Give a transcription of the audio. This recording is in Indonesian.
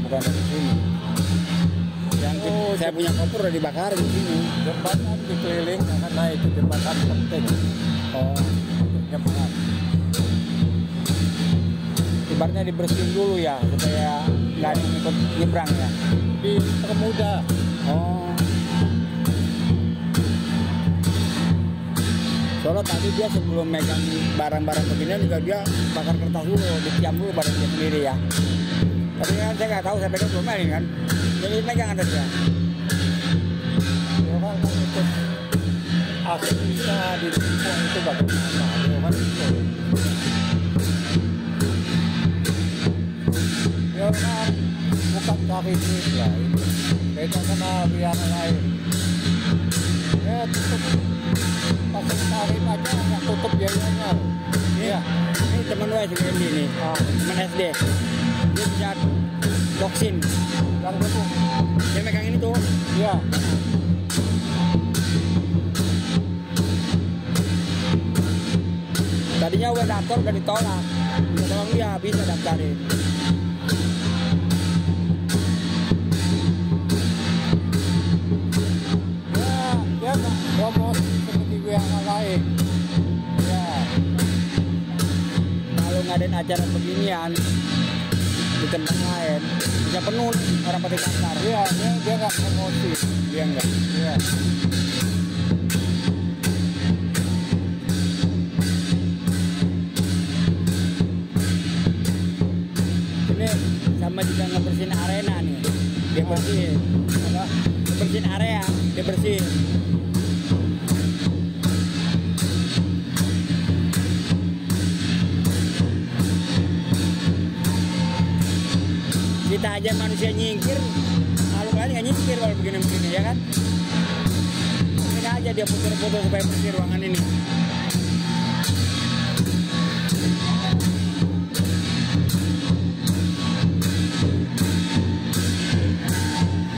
bukan dari sini. Yang saya punya koper udah dibakar di sini. Jembatan dikeliling karena itu jembatan penting. Oh, Jembatan. ibaratnya dibersihin dulu ya supaya nggak ada yang ikut nyebrang ya. Dipermudah. Oh. Soalnya tadi dia sebelum megang barang-barang beginian juga dia bakar kertas dulu, ditiam dulu badan dia sendiri ya. Tapi kan saya nggak tahu, saya pegang belum main kan. Jadi megang atasnya. Ya kan itu aslinya di Tiongkok itu bagaimana? Ya kan itu. Ya kan bukan cari duit lah itu. Beda sama biar lain. Ya tutup pasang tarif aja nggak tutup biayanya. Iya. Ini teman gue si Wendy nih, teman SD. Dia bisa boxing. Yang itu. Dia megang ini tuh. Iya. Tadinya udah daftar udah ditolak. Tolong dia bisa daftarin. Dia nggak promosi seperti yang lain. Ya. Kalau ngadain acara beginian di tempat lain bisa penuh orang pakai daftar. Iya, dia nggak promosi. Dia enggak. Iya. Ini sama juga ngebersihin arena nih. Dia bersihin. Apa? Bersihin area, dia bersihin. Kita aja manusia nyingkir, makhluk lain nggak nyingkir kalau begini-begini ya kan? Mungkin aja dia putar-putar supaya bersih ruangan ini.